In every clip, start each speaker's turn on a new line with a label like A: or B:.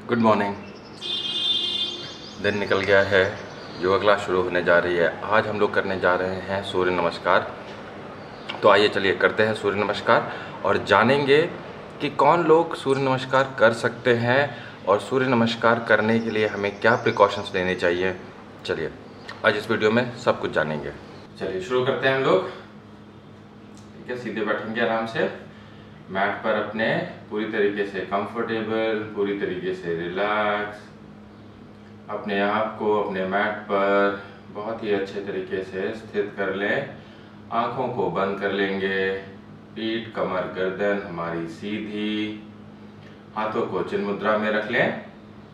A: Good morning. दिन निकल गया है, योगा क्लास शुरू होने जा रही है। आज हम लोग करने जा रहे हैं सूर्य नमस्कार। तो आइए चलिए करते हैं सूर्य नमस्कार और जानेंगे कि कौन लोग सूर्य नमस्कार कर सकते हैं और सूर्य नमस्कार करने के लिए हमें क्या प्रिकॉशंस लेने चाहिए। चलिए आज इस वीडियो में सब कुछ जानेंगे। चलिए शुरू करते हैं हम लोग। ठीक है, सीधे बैठेंगे आराम से मैट पर, अपने पूरी तरीके से कंफर्टेबल, पूरी तरीके से रिलैक्स, अपने आप को अपने मैट पर बहुत ही अच्छे तरीके से स्थित कर लें। आंखों को बंद कर लेंगे, पीठ, कमर, गर्दन हमारी सीधी, हाथों को चिन्ह मुद्रा में रख लें।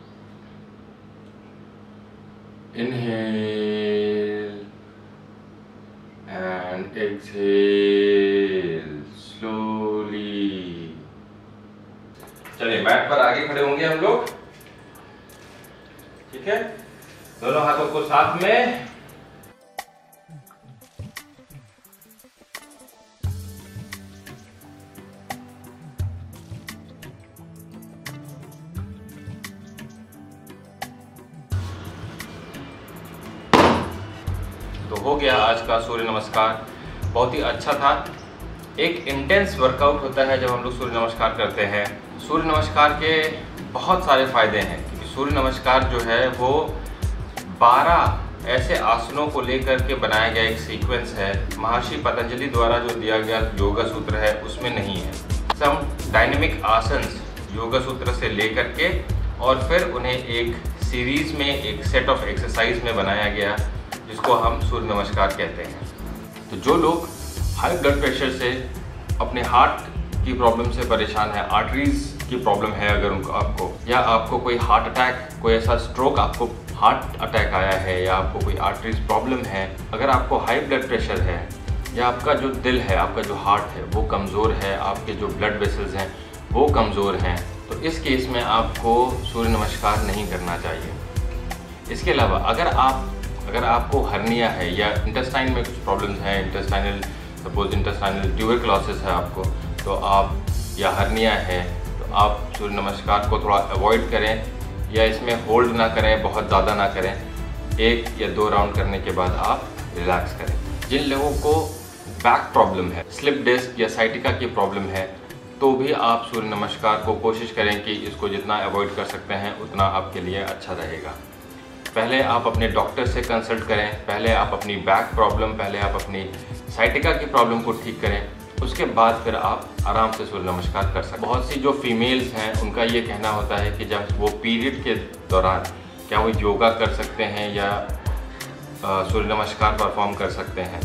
A: Inhale and exhale slowly. चलिए मैट पर आगे खड़े होंगे हम लोग। ठीक है, दोनों हाथों को साथ में, तो हो गया आज का सूर्य नमस्कार। बहुत ही अच्छा था। एक इंटेंस वर्कआउट होता है जब हम लोग सूर्य नमस्कार करते हैं। सूर्य नमस्कार के बहुत सारे फायदे हैं, क्योंकि सूर्य नमस्कार जो है वो 12 ऐसे आसनों को लेकर के बनाया गया एक सीक्वेंस है। महर्षि पतंजलि द्वारा जो दिया गया योगा सूत्र है उसमें नहीं है। सम डायनेमिक आसन्स योगा सूत्र से लेकर के और फिर उन्हें एक सीरीज में, एक सेट ऑफ एक्सरसाइज में बनाया गया, जिसको हम सूर्य नमस्कार कहते हैं। तो जो लोग हाई ब्लड प्रेशर से, अपने हार्ट की प्रॉब्लम से परेशान है, आर्टरीज की प्रॉब्लम है अगर उनको, आपको, या आपको कोई हार्ट अटैक, कोई ऐसा स्ट्रोक, आपको हार्ट अटैक आया है, या आपको कोई आर्टरीज प्रॉब्लम है, अगर आपको हाई ब्लड प्रेशर है, या आपका जो दिल है, आपका जो हार्ट है वो कमज़ोर है, आपके जो ब्लड वेसल्स हैं वो कमज़ोर हैं, तो इस केस में आपको सूर्य नमस्कार नहीं करना चाहिए। इसके अलावा अगर आपको हर्निया है या इंटेस्टाइन में कुछ प्रॉब्लम्स हैं, सपोज इंटेस्टाइनल ट्यूबरक्लोसिस है आपको, तो आप, या हर्निया है, तो आप सूर्य नमस्कार को थोड़ा अवॉइड करें, या इसमें होल्ड ना करें, बहुत ज़्यादा ना करें। 1 या 2 राउंड करने के बाद आप रिलैक्स करें। जिन लोगों को बैक प्रॉब्लम है, स्लिप डिस्क या साइटिका की प्रॉब्लम है, तो भी आप सूर्य नमस्कार को कोशिश करें कि इसको जितना अवॉइड कर सकते हैं उतना आपके लिए अच्छा रहेगा। पहले आप अपने डॉक्टर से कंसल्ट करें, पहले आप अपनी बैक प्रॉब्लम, पहले आप अपनी साइटिका की प्रॉब्लम को ठीक करें, उसके बाद फिर आप आराम से सूर्य नमस्कार कर सकते हैं। बहुत सी जो फीमेल्स हैं उनका ये कहना होता है कि जब वो पीरियड के दौरान क्या वो योगा कर सकते हैं या सूर्य नमस्कार परफॉर्म कर सकते हैं।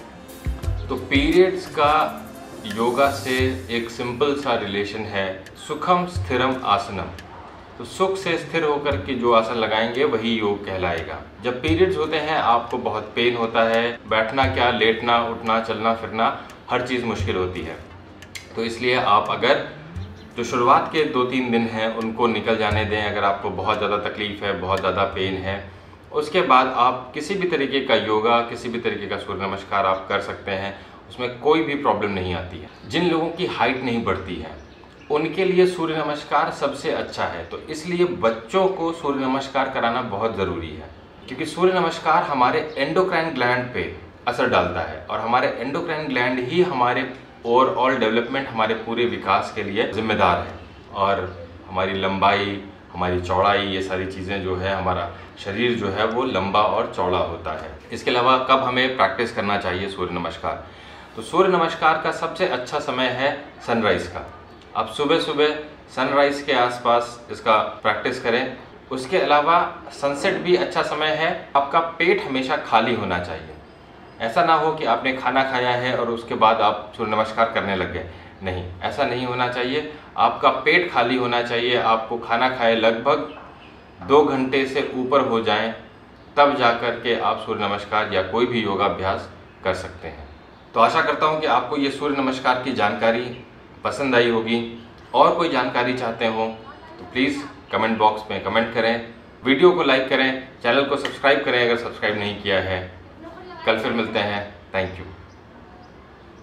A: तो पीरियड्स का योगा से एक सिंपल सा रिलेशन है, सुखम स्थिरम आसनम। तो सुख से स्थिर होकर के जो आसन लगाएंगे वही योग कहलाएगा। जब पीरियड्स होते हैं आपको बहुत पेन होता है, बैठना क्या, लेटना, उठना, चलना फिरना, हर चीज़ मुश्किल होती है। तो इसलिए आप अगर जो शुरुआत के 2-3 दिन हैं उनको निकल जाने दें। अगर आपको बहुत ज़्यादा तकलीफ़ है, बहुत ज़्यादा पेन है, उसके बाद आप किसी भी तरीके का योगा, किसी भी तरीके का सूर्य नमस्कार आप कर सकते हैं, उसमें कोई भी प्रॉब्लम नहीं आती है। जिन लोगों की हाइट नहीं बढ़ती है उनके लिए सूर्य नमस्कार सबसे अच्छा है। तो इसलिए बच्चों को सूर्य नमस्कार कराना बहुत ज़रूरी है, क्योंकि सूर्य नमस्कार हमारे एंडोक्राइन ग्लैंड पे असर डालता है, और हमारे एंडोक्राइन ग्लैंड ही हमारे ओवरऑल डेवलपमेंट, हमारे पूरे विकास के लिए जिम्मेदार है। और हमारी लंबाई, हमारी चौड़ाई, ये सारी चीज़ें जो है, हमारा शरीर जो है वो लंबा और चौड़ा होता है। इसके अलावा कब हमें प्रैक्टिस करना चाहिए सूर्य नमस्कार? तो सूर्य नमस्कार का सबसे अच्छा समय है सनराइज़ का। आप सुबह सुबह सनराइज़ के आसपास इसका प्रैक्टिस करें। उसके अलावा सनसेट भी अच्छा समय है। आपका पेट हमेशा खाली होना चाहिए। ऐसा ना हो कि आपने खाना खाया है और उसके बाद आप सूर्य नमस्कार करने लग गए। नहीं, ऐसा नहीं होना चाहिए। आपका पेट खाली होना चाहिए। आपको खाना खाए लगभग 2 घंटे से ऊपर हो जाएं, तब जाकर के आप सूर्य नमस्कार या कोई भी योगाभ्यास कर सकते हैं। तो आशा करता हूँ कि आपको ये सूर्य नमस्कार की जानकारी पसंद आई होगी। और कोई जानकारी चाहते हो तो प्लीज़ कमेंट बॉक्स में कमेंट करें, वीडियो को लाइक करें, चैनल को सब्सक्राइब करें अगर सब्सक्राइब नहीं किया है। कल फिर मिलते हैं। Thank you.